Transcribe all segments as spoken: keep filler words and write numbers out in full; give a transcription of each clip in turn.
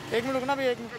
एक मिनट रुकना भी एक minute.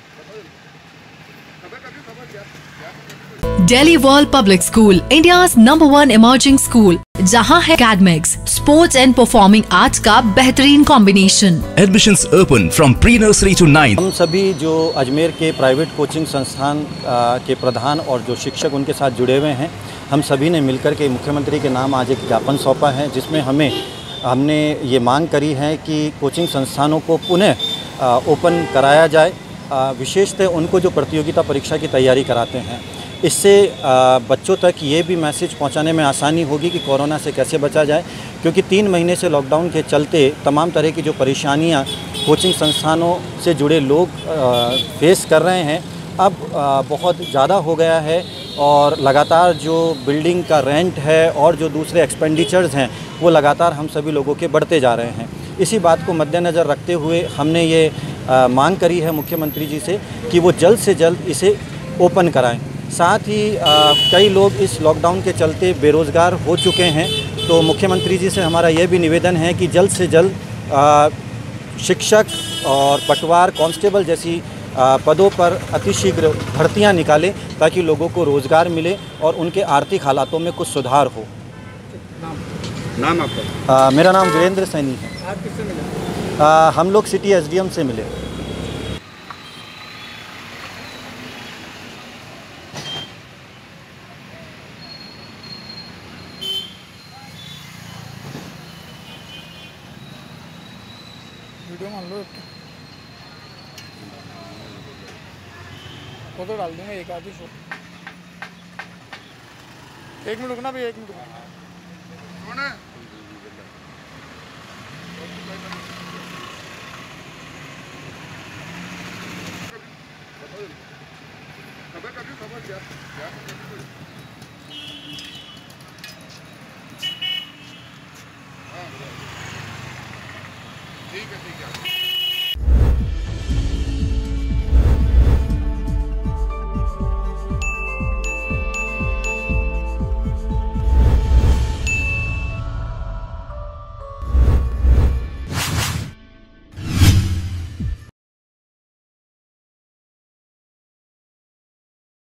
Delhi World Public School, India's number one emerging school, जहां है academics, sports and performing arts का बेहतरीन combination. Admissions open from pre-nursery to ninth। हम सभी जो अजमेर के प्राइवेट कोचिंग संस्थान के प्रधान और जो शिक्षक उनके साथ जुड़े हुए हैं, हम सभी ने मिलकर के मुख्यमंत्री के नाम आज एक ज्ञापन सौंपा है, जिसमें हमें हमने ये मांग करी है कि कोचिंग संस्थानों को पुनः ओपन कराया जाए, विशेषतः उनको जो प्रतियोगिता परीक्षा की तैयारी कराते हैं। इससे बच्चों तक ये भी मैसेज पहुंचाने में आसानी होगी कि कोरोना से कैसे बचा जाए, क्योंकि तीन महीने से लॉकडाउन के चलते तमाम तरह की जो परेशानियां कोचिंग संस्थानों से जुड़े लोग फेस कर रहे हैं, अब बहुत ज़्यादा हो गया है और लगातार जो बिल्डिंग का रेंट है और जो दूसरे एक्सपेंडिचर्स हैं वो लगातार हम सभी लोगों के बढ़ते जा रहे हैं। इसी बात को मद्देनज़र रखते हुए हमने ये आ, मांग करी है मुख्यमंत्री जी से कि वो जल्द से जल्द इसे ओपन कराएं। साथ ही आ, कई लोग इस लॉकडाउन के चलते बेरोज़गार हो चुके हैं, तो मुख्यमंत्री जी से हमारा यह भी निवेदन है कि जल्द से जल्द आ, शिक्षक और पटवार कांस्टेबल जैसी आ, पदों पर अतिशीघ्र भर्तियां निकालें, ताकि लोगों को रोज़गार मिले और उनके आर्थिक हालातों में कुछ सुधार हो। नाम नाम आपका? मेरा नाम वीरेंद्र सैनी है। आप किससे मिले? आ, हम लोग सिटी एसडीएम से मिले। वीडियो मान लो, फोटो डाल दूंगा एक आधी शो। एक मिनट रुकना भी एक मिनट रुकना। ठीक है ठीक है।